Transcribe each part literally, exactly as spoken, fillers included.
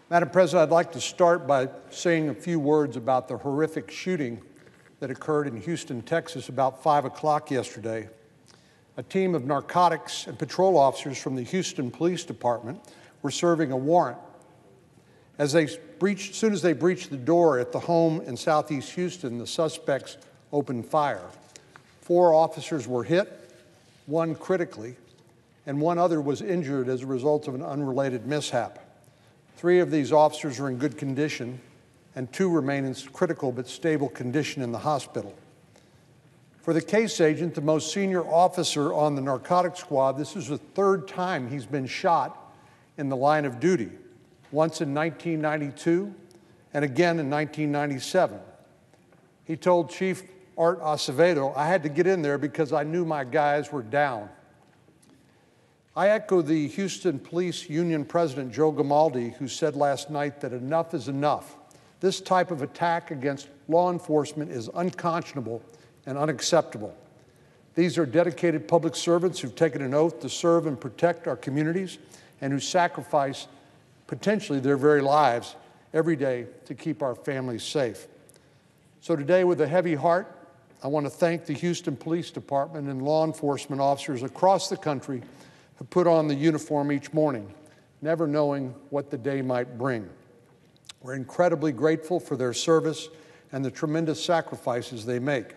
Madam President, I'd like to start by saying a few words about the horrific shooting that occurred in Houston, Texas about five o'clock yesterday. A team of narcotics and patrol officers from the Houston Police Department were serving a warrant. As they breached, as soon as they breached the door at the home in southeast Houston, the suspects opened fire. Four officers were hit, one critically, and one other was injured as a result of an unrelated mishap. Three of these officers are in good condition, and two remain in critical but stable condition in the hospital. For the case agent, the most senior officer on the narcotics squad, this is the third time he's been shot in the line of duty, once in nineteen ninety-two and again in nineteen ninety-seven. He told Chief Art Acevedo, "I had to get in there because I knew my guys were down." I echo the Houston Police Union President Joe Grimaldi, who said last night that enough is enough. This type of attack against law enforcement is unconscionable and unacceptable. These are dedicated public servants who've taken an oath to serve and protect our communities and who sacrifice potentially their very lives every day to keep our families safe. So today, with a heavy heart, I want to thank the Houston Police Department and law enforcement officers across the country who put on the uniform each morning, never knowing what the day might bring. We're incredibly grateful for their service and the tremendous sacrifices they make.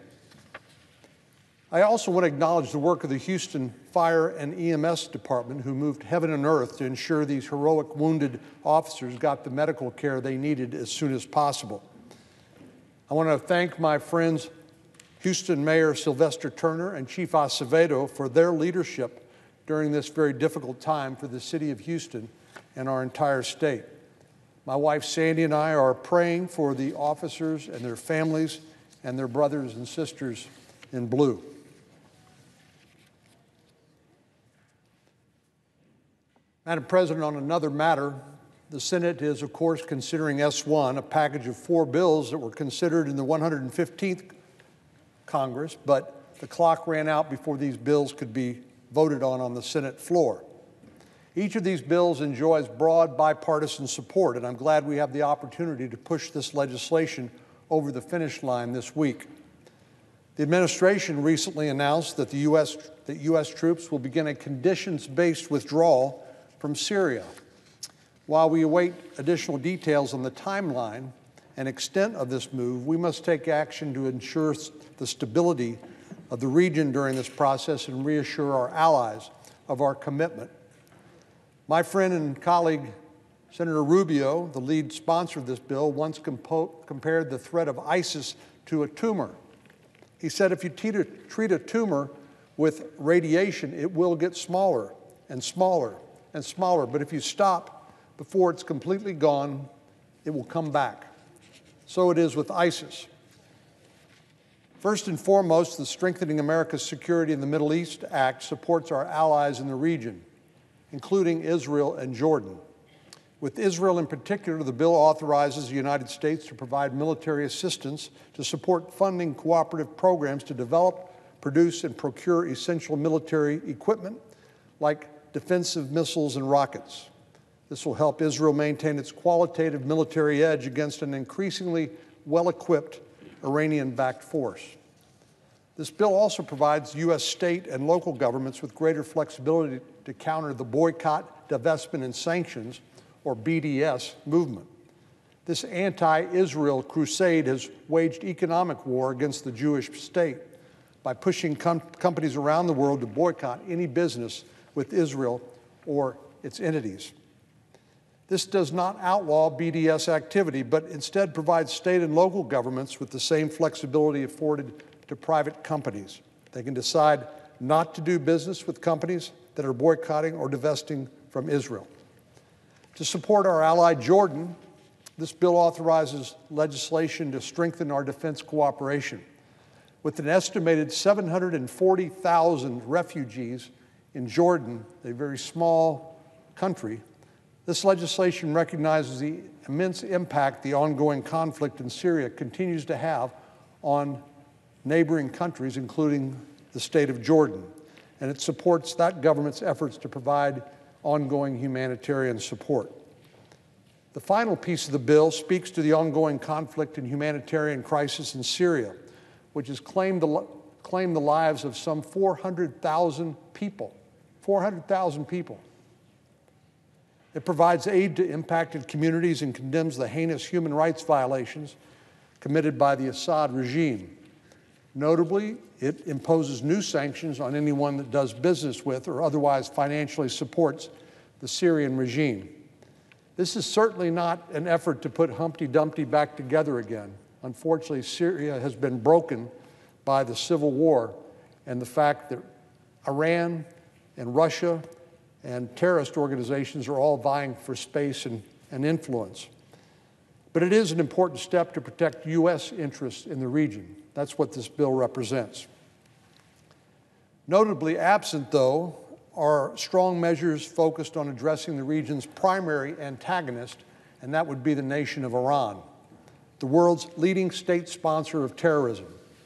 I also want to acknowledge the work of the Houston Fire and E M S Department, who moved heaven and earth to ensure these heroic wounded officers got the medical care they needed as soon as possible. I want to thank my friends Houston Mayor Sylvester Turner and Chief Acevedo for their leadership during this very difficult time for the city of Houston and our entire state. My wife Sandy and I are praying for the officers and their families and their brothers and sisters in blue. Madam President, on another matter, the Senate is, of course, considering S one, a package of four bills that were considered in the one hundred fifteenth Congress, but the clock ran out before these bills could be voted on on the Senate floor. Each of these bills enjoys broad bipartisan support, and I'm glad we have the opportunity to push this legislation over the finish line this week. The administration recently announced that the U S that U S troops will begin a conditions-based withdrawal from Syria. While we await additional details on the timeline and extent of this move, we must take action to ensure the stability of the region during this process and reassure our allies of our commitment. My friend and colleague, Senator Rubio, the lead sponsor of this bill, once compared the threat of ISIS to a tumor. He said if you treat a tumor with radiation, it will get smaller and smaller and smaller, but if you stop before it's completely gone, it will come back. So it is with ISIS. First and foremost, the Strengthening America's Security in the Middle East Act supports our allies in the region, including Israel and Jordan. With Israel in particular, the bill authorizes the United States to provide military assistance to support funding cooperative programs to develop, produce, and procure essential military equipment like defensive missiles and rockets. This will help Israel maintain its qualitative military edge against an increasingly well-equipped Iranian-backed force. This bill also provides U S state and local governments with greater flexibility to counter the boycott, divestment, and sanctions, or B D S, movement. This anti-Israel crusade has waged economic war against the Jewish state by pushing com companies around the world to boycott any business with Israel or its entities. This does not outlaw B D S activity, but instead provides state and local governments with the same flexibility afforded to private companies. They can decide not to do business with companies that are boycotting or divesting from Israel. To support our ally Jordan, this bill authorizes legislation to strengthen our defense cooperation. With an estimated seven hundred forty thousand refugees in Jordan, a very small country, this legislation recognizes the immense impact the ongoing conflict in Syria continues to have on neighboring countries, including the state of Jordan, and it supports that government's efforts to provide ongoing humanitarian support. The final piece of the bill speaks to the ongoing conflict and humanitarian crisis in Syria, which has claimed the, claimed the lives of some four hundred thousand people. four hundred thousand people. It provides aid to impacted communities and condemns the heinous human rights violations committed by the Assad regime. Notably, it imposes new sanctions on anyone that does business with or otherwise financially supports the Syrian regime. This is certainly not an effort to put Humpty Dumpty back together again. Unfortunately, Syria has been broken by the civil war and the fact that Iran and Russia and terrorist organizations are all vying for space and, and influence. But it is an important step to protect U S interests in the region. That's what this bill represents. Notably absent, though, are strong measures focused on addressing the region's primary antagonist, and that would be the nation of Iran, the world's leading state sponsor of terrorism.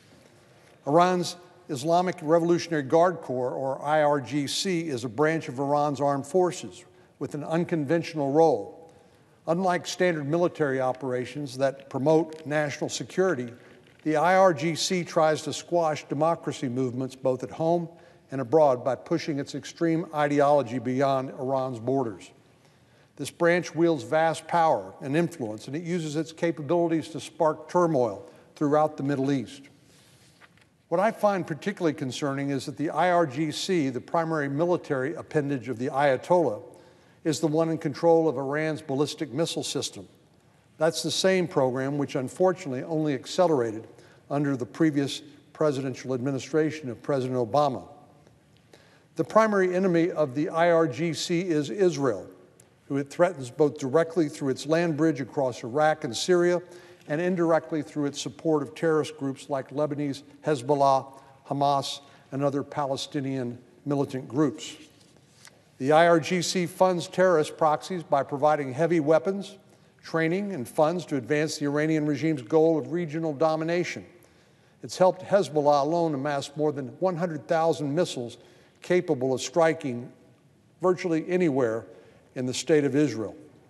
Iran's Islamic Revolutionary Guard Corps, or I R G C, is a branch of Iran's armed forces with an unconventional role. Unlike standard military operations that promote national security, the I R G C tries to squash democracy movements both at home and abroad by pushing its extreme ideology beyond Iran's borders. This branch wields vast power and influence, and it uses its capabilities to spark turmoil throughout the Middle East. What I find particularly concerning is that the I R G C, the primary military appendage of the Ayatollah, is the one in control of Iran's ballistic missile system. That's the same program which unfortunately only accelerated under the previous presidential administration of President Obama. The primary enemy of the I R G C is Israel, who it threatens both directly through its land bridge across Iraq and Syria and indirectly through its support of terrorist groups like Lebanese Hezbollah, Hamas, and other Palestinian militant groups. The I R G C funds terrorist proxies by providing heavy weapons, training, and funds to advance the Iranian regime's goal of regional domination. It's helped Hezbollah alone amass more than one hundred thousand missiles capable of striking virtually anywhere in the state of Israel.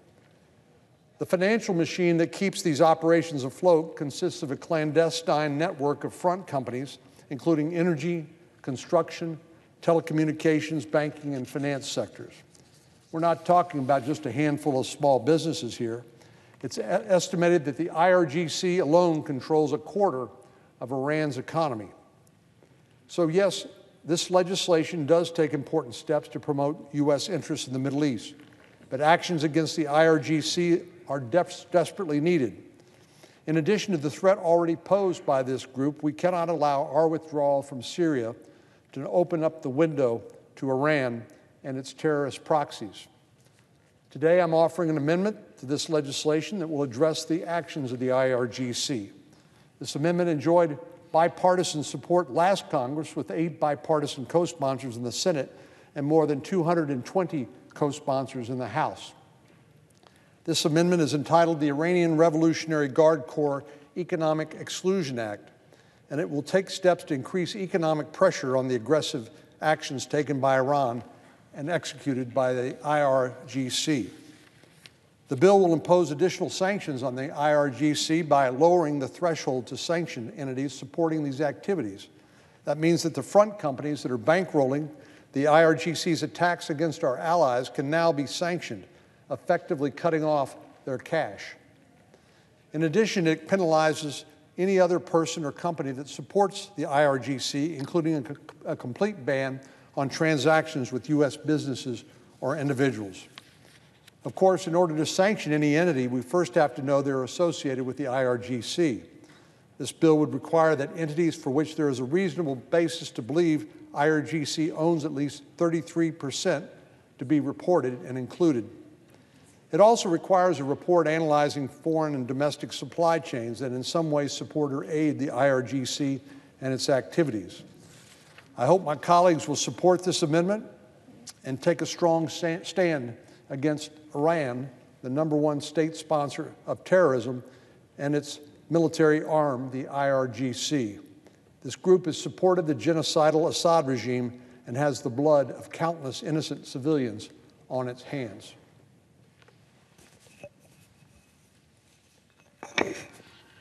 The financial machine that keeps these operations afloat consists of a clandestine network of front companies, including energy, construction, telecommunications, banking, and finance sectors. We're not talking about just a handful of small businesses here. It's estimated that the I R G C alone controls a quarter of Iran's economy. So yes, this legislation does take important steps to promote U S interests in the Middle East, but actions against the I R G C are de- desperately needed. In addition to the threat already posed by this group, we cannot allow our withdrawal from Syria to open up the window to Iran and its terrorist proxies. Today, I'm offering an amendment to this legislation that will address the actions of the I R G C. This amendment enjoyed bipartisan support last Congress with eight bipartisan co-sponsors in the Senate and more than two hundred twenty co-sponsors in the House. This amendment is entitled the Iranian Revolutionary Guard Corps Economic Exclusion Act, and it will take steps to increase economic pressure on the aggressive actions taken by Iran and executed by the I R G C. The bill will impose additional sanctions on the I R G C by lowering the threshold to sanction entities supporting these activities. That means that the front companies that are bankrolling the I R G C's attacks against our allies can now be sanctioned, effectively cutting off their cash. In addition, it penalizes any other person or company that supports the I R G C, including a, a complete ban on transactions with U S businesses or individuals. Of course, in order to sanction any entity, we first have to know they're associated with the I R G C. This bill would require that entities for which there is a reasonable basis to believe I R G C owns at least thirty-three percent to be reported and included. It also requires a report analyzing foreign and domestic supply chains that in some way support or aid the I R G C and its activities. I hope my colleagues will support this amendment and take a strong stand against Iran, the number one state sponsor of terrorism, and its military arm, the I R G C. This group has supported the genocidal Assad regime and has the blood of countless innocent civilians on its hands.